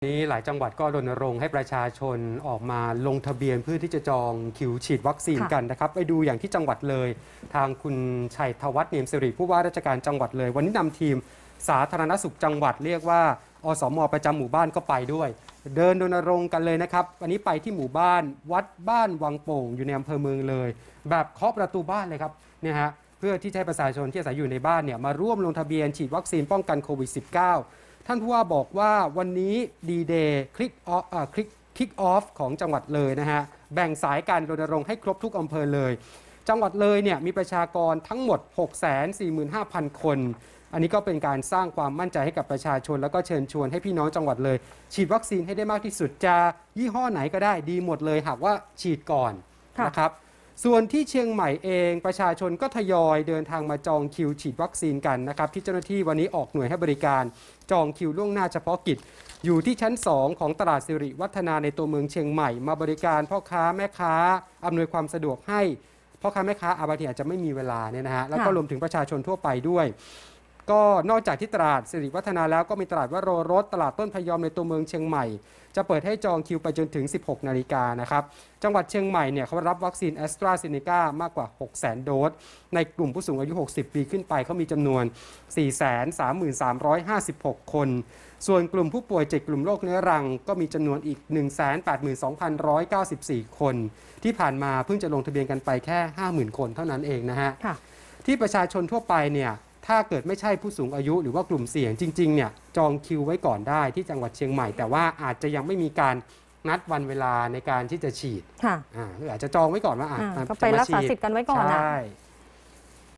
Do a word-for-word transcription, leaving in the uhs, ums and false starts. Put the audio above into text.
นี้หลายจังหวัดก็รณรงค์ให้ประชาชนออกมาลงทะเบียนเพื่อที่จะจองคิวฉีดวัคซีนกันนะครับไปดูอย่างที่จังหวัดเลยทางคุณชัยธวัฒน์เนียมสิริผู้ว่าราชการจังหวัดเลยวันนี้นำทีมสาธารณสุขจังหวัดเรียกว่าอสม.ประจำหมู่บ้านก็ไปด้วยเดินรณรงค์กันเลยนะครับวันนี้ไปที่หมู่บ้านวัดบ้านวังโป่งอยู่ในอำเภอเมืองเลยแบบเคาะประตูบ้านเลยครับเนี่ยฮะเพื่อที่จะให้ประชาชนที่อาศัยอยู่ในบ้านเนี่ยมาร่วมลงทะเบียนฉีดวัคซีนป้องกันโควิด สิบเก้า ท่านผู้ว่าบอกว่าวันนี้ดีเดย์คลิกออฟคลิกคิกออฟของจังหวัดเลยนะฮะแบ่งสายการรณรงค์ให้ครบทุกอำเภอเลยจังหวัดเลยเนี่ยมีประชากรทั้งหมด หกแสนสี่หมื่นห้าพัน คนอันนี้ก็เป็นการสร้างความมั่นใจให้กับประชาชนแล้วก็เชิญชวนให้พี่น้องจังหวัดเลยฉีดวัคซีนให้ได้มากที่สุดจะยี่ห้อไหนก็ได้ดีหมดเลยหากว่าฉีดก่อนนะครับส่วนที่เชียงใหม่เองประชาชนก็ทยอยเดินทางมาจองคิวฉีดวัคซีนกันนะครับที่เจ้าหน้าที่วันนี้ออกหน่วยให้บริการจองคิวล่วงหน้าเฉพาะกิจอยู่ที่ชั้นสองของตลาดสิริวัฒนาในตัวเมืองเชียงใหม่มาบริการพ่อค้าแม่ค้าอำนวยความสะดวกให้พ่อค้าแม่ค้าบางทีอาจจะไม่มีเวลาเนี่ยนะฮะแล้วก็รวมถึงประชาชนทั่วไปด้วยก็นอกจากที่ตลาดสิริวัฒนาแล้วก็มีตลาดวโรรสตลาดต้นพยอมในตัวเมืองเชียงใหม่จะเปิดให้จองคิวไปจนถึง สิบหกนาฬิกานะครับจังหวัดเชียงใหม่เนี่ยเขารับวัคซีนแอสตราเซเนกามากกว่า หกแสน โดสในกลุ่มผู้สูงอายุ หกสิบ ปีขึ้นไปเขามีจำนวน สี่แสนสามหมื่นสามร้อยห้าสิบหก คนส่วนกลุ่มผู้ป่วยเจ็ดกลุ่มโรคเรื้อรังก็มีจำนวนอีก หนึ่งแสนแปดหมื่นสองพันหนึ่งร้อยเก้าสิบสี่ คนที่ผ่านมาเพิ่งจะลงทะเบียนกันไปแค่ ห้าหมื่น คนเท่านั้นเองนะฮะที่ประชาชนทั่วไปเนี่ยถ้าเกิดไม่ใช่ผู้สูงอายุหรือว่ากลุ่มเสี่ยงจริงๆเนี่ยจองคิวไว้ก่อนได้ที่จังหวัดเชียงใหม่แต่ว่าอาจจะยังไม่มีการนัดวันเวลาในการที่จะฉีดค่ะอาจจะจองไว้ก่อนว่าอาจก็ไปรักษาสิทธิ์กันไว้ก่อนนะ